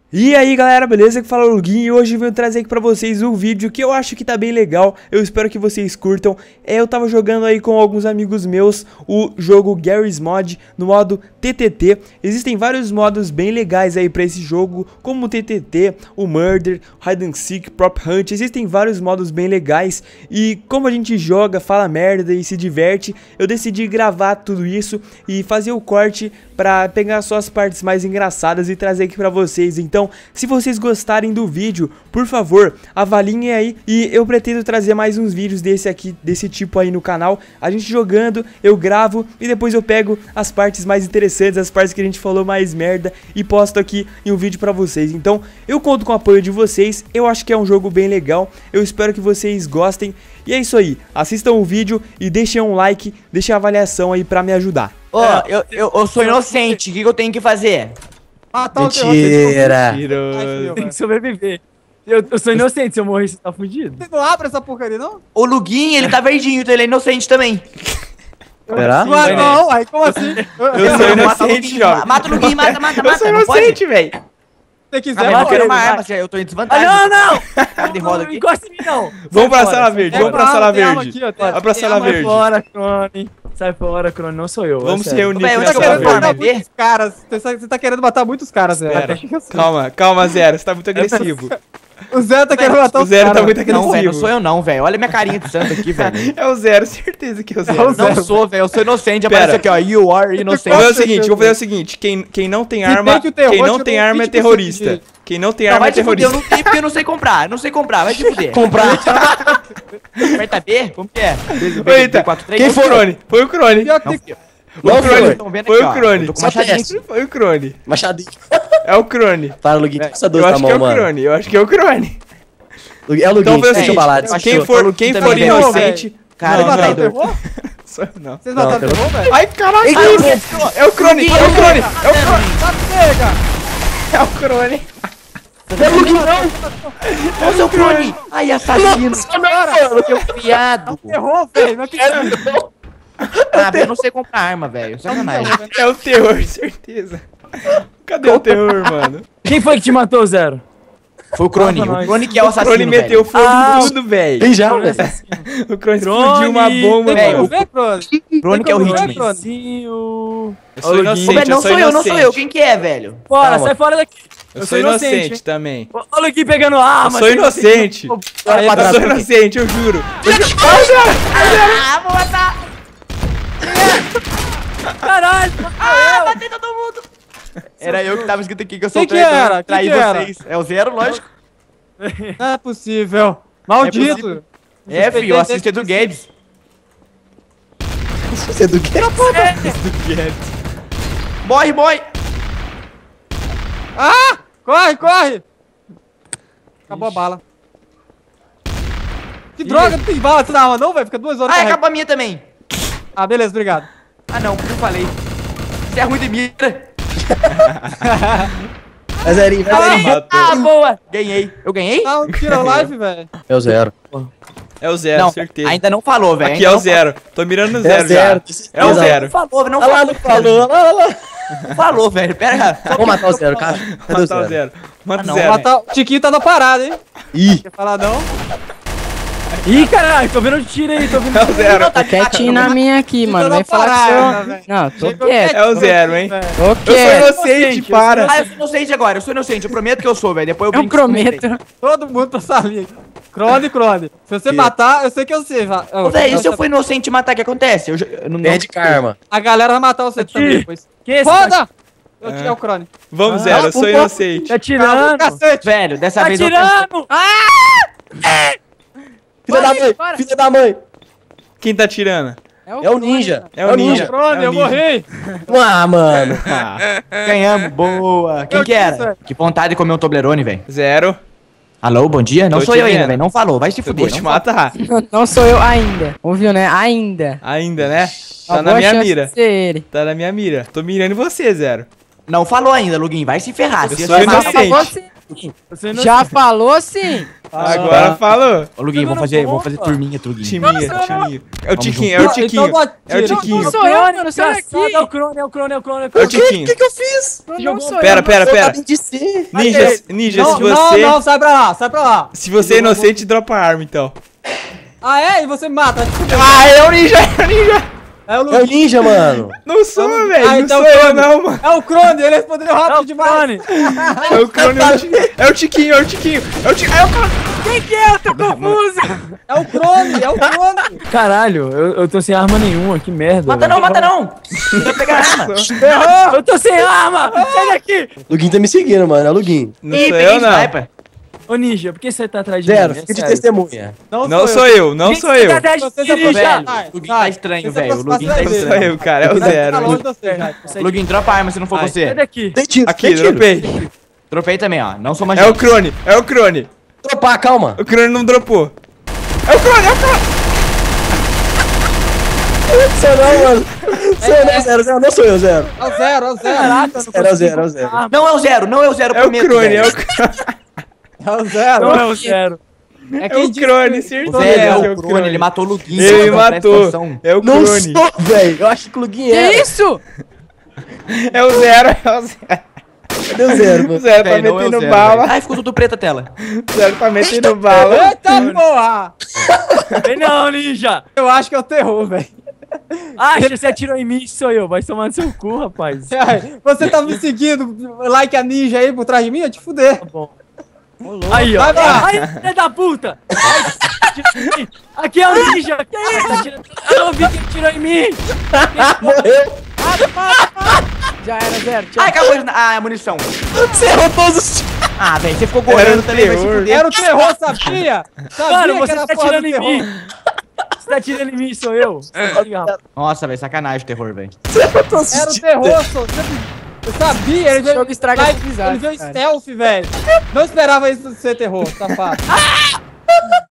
E aí galera, beleza? Que fala o Luguinho e hoje eu venho trazer aqui pra vocês um vídeo que eu acho que tá bem legal. Eu espero que vocês curtam. Eu tava jogando aí com alguns amigos meus o jogo Garry's Mod no modo TTT. Existem vários modos bem legais aí pra esse jogo, como o TTT, o Murder, Hide and Seek, Prop Hunt. Existem vários modos bem legais e como a gente joga, fala merda e se diverte, eu decidi gravar tudo isso e fazer o corte pra pegar só as partes mais engraçadas e trazer aqui pra vocês. Então, se vocês gostarem do vídeo, por favor, avaliem aí. E eu pretendo trazer mais uns vídeos desse tipo aí no canal. A gente jogando, eu gravo e depois eu pego as partes mais interessantes, as partes que a gente falou mais merda e posto aqui em um vídeo pra vocês. Então, eu conto com o apoio de vocês. Eu acho que é um jogo bem legal. Eu espero que vocês gostem. E é isso aí, assistam o vídeo e deixem um like, deixem a avaliação aí pra me ajudar. Ô, eu sou inocente, o que eu tenho que fazer? Matar Mentira! o tem que sobreviver. Eu sou inocente, se eu morrer você tá fudido. Você não abre essa porcaria, não? O Luguinho, ele tá verdinho, então ele é inocente também. Será? Não, aí como assim? Eu sou inocente, ó. Mata o Luguinho, mata. Eu sou inocente, velho. Se quiser, Eu quero uma arma, eu tô em desvantagem. Não! Cara de roda Não aqui. encosta em mim, não. Vamos pra sala verde, vamos pra sala verde. Vai pra sala verde. Sai fora, Crone. Sai fora, Crone, não sou eu. Vamos se sério. reunir Véi, aqui onde na é que eu sala vou verde. formar? Muitos caras. Você tá querendo matar muitos caras, Zé. Pera, calma, Zero, você tá muito agressivo. O Zé tá querendo matar O os Zero caras. tá muito Não, velho, não agressivo. sou eu não, velho. Olha minha carinha de santo aqui, velho. É o Zero, certeza que é o Zero. o Zero. Não sou, velho, eu sou inocente. Pera. Aparece aqui, ó, you are inocente. Vou fazer o seguinte, quem não tem arma, tem que o terror quem não tirou tem arma é 20% terrorista. de- Quem não tem Não, arma vai é te fuder, eu terrorista. não tenho porque eu não sei comprar. Não sei comprar, vai te fuder. Comprar. Aperta B? Como que é? Eita, quem foi o Crone? Foi o Crone. Pior que tem- O Crone. Tão vendo Foi aqui, o ó. Crone. Eu tô com machadinho. Foi o Crone. Machadinho. É o Crone. Para, Luguinho, que caçador Eu tá acho que é mão, o mano. Crone. Eu acho que é o Crone. É o Luguinho, Então foi o deixa eu seguinte, falar. quem for também, velho. inocente... Cara, Vocês Não, mataram o traidor. terror? Sou eu não. Vocês mataram o pelo- terror, velho? Ai, caralho. É o Crone. É o Crone. É o Crone. É o Crone. É o Luguinho, não! Ô, seu Crone! Ai, assassino! Seu viado! Terror, velho. Não acredito. Ah, eu não sei comprar arma, velho. Sacanagem. É o terror, certeza. Cadê o terror, mano? Quem foi que te matou, Zero? Foi o Crone. Nossa, O Crone que é o O assassino, Crone meteu velho. fogo Ah, em tudo, velho. Tem já, velho. O Crone explodiu uma bomba, Tem velho. como mano. ver, Crone? Crone que é o Tem como ver, ritmo. Crone? Eu sou Ô, inocente, velho, não eu sou sou eu, não inocente. sou eu. Quem que é, velho? Fora, Calma. sai fora daqui. Eu sou inocente também. Olha o Luguinho pegando arma. Eu sou inocente. Aí, Eu tá- sou inocente, eu juro. Ah, vou matar! Caralho. Ah, matei todo mundo! Era eu que tava escrito aqui que eu sou Quem que era? Quem Traí que era? vocês. É o Zero, lógico. Não é possível. Maldito. possível. É, filho, eu assisto do Guedes. Você é do quê? Morre! Ah! Corre! Acabou a bala. Que droga, não tem bala na arma não, velho? Fica 2 horas Ah, carregando. acabou a minha também. Ah, beleza, obrigado. Ah, não, como eu falei. Você é ruim de mira. Vai, Zerinho, vai, Zerinho. Matou. Ah, boa! Ganhei. Eu ganhei? Não, tira a live, velho. É o Zero. É o Zero, Não, certeza. ainda não falou, velho. Aqui é o Zero. Tô mirando no É o Zero já. Zero. É o Não Zero. falou, não Olha lá, falou. não falou. Olha lá, olha lá. Não falou, velho. Pera. Vamos matar o Zero, cara. Cadê o Matar o Zero? Zero. Mata Ah, o não, Zero. Matar... O Tiquinho tá na parada, hein? Ih, Quer falar não? Ih, caralho, tô vendo tiro aí, tô vendo É o Zero. Tá Quietinho na minha aqui, Fica mano. na Vem falar que parada, sou. velho. Não, tô Chegou quieto. É o Zero, hein? Tô Eu sou quieto. inocente, para. Ah, eu sou inocente agora, eu sou inocente. Eu prometo que eu sou, velho. Depois eu Eu brinco com vocês. prometo. Todo mundo pra salinha aqui. Crone. Se você matar, eu sei que eu sei. Ô, velho, e se eu for inocente e matar, o que acontece? Eu não... perde karma. A galera vai matar você também depois. Que esse Foda! Eu tinha o Crone. Vamos, Zero, eu sou inocente. Tá tirando. Cacete! Velho, dessa Tá vez eu... tirando. Filha da mãe, bora. filha da mãe. Quem tá tirando? É o ninja. É o ninja. Crone, É o eu ninja. morri. Ah, mano. Ah, Ganhamos, boa. Quem Eu que disse, era? velho. Que vontade de comer um Toblerone, velho. Zero. Alô, bom dia? Não Tô sou te eu ainda, vendo. velho. Não falou, vai se Eu fuder. vou te matar. Não sou eu ainda. Ouviu, né? Ainda. Ainda, né? Tá Uma na boa minha chance mira. de ser ele. Tá na minha mira. Tô mirando em você, Zero. Não falou ainda, Luguinho. Vai se ferrar. Eu Se sou você inocente. matar- Falou sim. Você não- Já falou sim. Agora falou. Ô, Luguinho, vamos fazer turminha, Luguinho. Timinha. É o Tiquinho, é o Então Tiquinho. bota É o tiro. Tiquinho. Não sou eu, mano, sai daqui. É o Crone, é o Crone, é o Crone. É o Tiquinho. O que eu fiz? Não sou Pera, eu. pera. Acabei de ser. Ninja, Não, se você... não, sai pra lá, sai pra lá. Se você é inocente, dropa a arma, então. Ah, é? E você me mata. Ah, é o Ninja, é o Ninja. É o É o Luguinho. ninja, mano. Não sou, velho, não então sou eu Crone. não, mano. É o Crone, ele respondeu É rápido demais. É o Crone, é o Tiquinho, é o Tiquinho. É o Tiquinho, é o cara. Quem que é? Eu tô confuso. É o Crone, é o Crone. Caralho, eu tô sem arma nenhuma, que merda. Mata não, mata não! Vai pegar a arma! Errou. Eu tô sem arma! Sai daqui! Luguinho tá me seguindo, mano. É o Luguinho. Não sou eu, não. Sniper. Ô Ninja, por que você tá atrás de Zero, mim? É fica de sério. testemunha. Não sou eu, não sou eu. Tá atrás de Você mim, já Ninja! velho. O Luguinho tá estranho, velho. O Luguinho tá Sai Não sou estranho. eu, cara, é o Tá zero. longe de você, já. Luguinho, dropa a arma se não for Sai você. daqui! Tem tiro, Aqui, tem tiro. dropei. Dropei também, ó. Não sou É magista. o Crone, é o Crone. Dropar, calma. O Crone não dropou. É o Crone, é o Crone. Sou não, mano. Zero. Não sou eu, zero. É o zero, é o zero. Caraca, eu não Zero. Não é o zero, não é o zero, É o prometo, Crone, velho. é o Crone. É o zero. Não é o zero. É quem o disse Crone, O certeza. velho que é o Crone, ele matou o Luguinho. Ele me presta matou. atenção. É o Não Crone. sou, velho. Eu acho que o Luguinho Que é. isso? É o zero, é o zero. Cadê o zero, O mano? zero tá Velho, não é o metendo zero, bala. velho. Ai, ficou tudo preto a tela. O zero tá metendo bala. Eita porra. Vem não, Ninja! Eu acho que é o terror, velho. Ah, você atirou em mim, sou eu. Vai tomar no seu cu, rapaz. Você tá me seguindo, like a ninja aí por trás de mim? Eu te fuder. Tá bom. Aí, ó. Vai lá. Aí, filha da puta! Ai, aqui é o Ninja! Que é isso? Eu não vi que ele tirou em mim! Morreu. Já era zero. Tchau. Ai, acabou a munição. Você errou todos os tiros. Ah, velho, você ficou Era correndo o também, vai se terror. fuder. Era o terror, sabia? Sabia Mano, que você era a tá porra do tirando em terror. mim! Você tá tirando em mim, sou eu! Nossa, velho, sacanagem o terror, velho. Você errou todos Era o os tiros. terror, só. Eu sabia, ele Esse jogo estraga Vai- as amizades, Ele veio cara. stealth, velho. Não esperava isso ser terror, safado.